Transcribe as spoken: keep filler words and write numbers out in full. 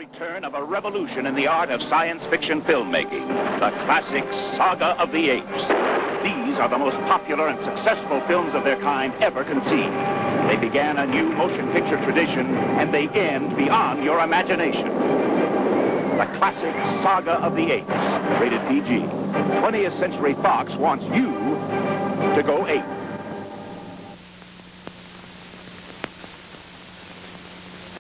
great turn of a revolution in the art of science fiction filmmaking, the classic Saga of the Apes. These are the most popular and successful films of their kind ever conceived. They began a new motion picture tradition, and they end beyond your imagination. The classic Saga of the Apes, rated P G. twentieth Century Fox wants you to go ape.